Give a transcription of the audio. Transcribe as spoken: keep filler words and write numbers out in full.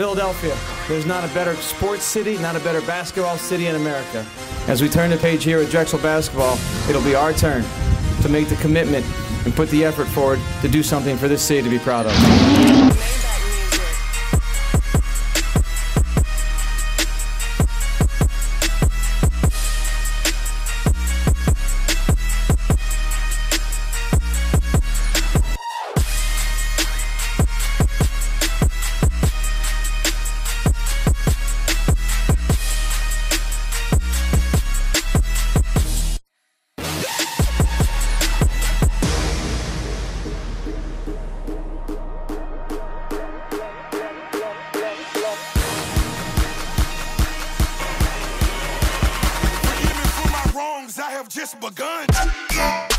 Philadelphia, there's not a better sports city, not a better basketball city in America. As we turn the page here at Drexel Basketball, it'll be our turn to make the commitment and put the effort forward to do something for this city to be proud of. I have just begun.